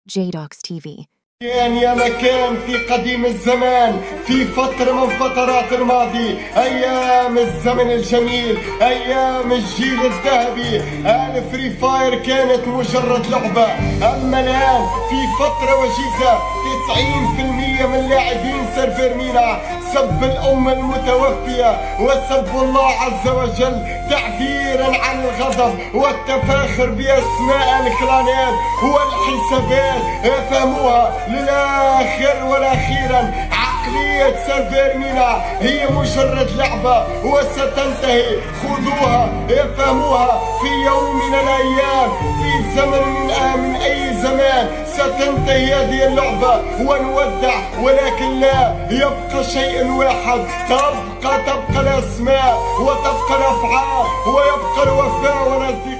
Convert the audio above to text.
JDocs TV. كان يا مكان في قديم الزمان، في فترة من فترات الماضي، أيام الزمن الجميل، أيام الجيل الذهبي. فري فاير كانت مجرد لعبة، أما الآن في فترة وجيزة 90% من لاعبين سيرفر مينا سب الأم المتوفية وسب الله عز وجل تعبيرا عن الغضب والتفاخر بأسماء الكلانات والحسابات. فهموها للآخر والأخيرا، عقلية سيرفر مينا هي مجرد لعبة وستنتهي. خذوها افهموها، في يوم من الأيام، في زمن من أي زمان ستنتهي هذه اللعبة ونودع، ولكن لا يبقى شيء واحد، تبقى الأسماء وتبقى الأفعال ويبقى الوفاء والازدواج.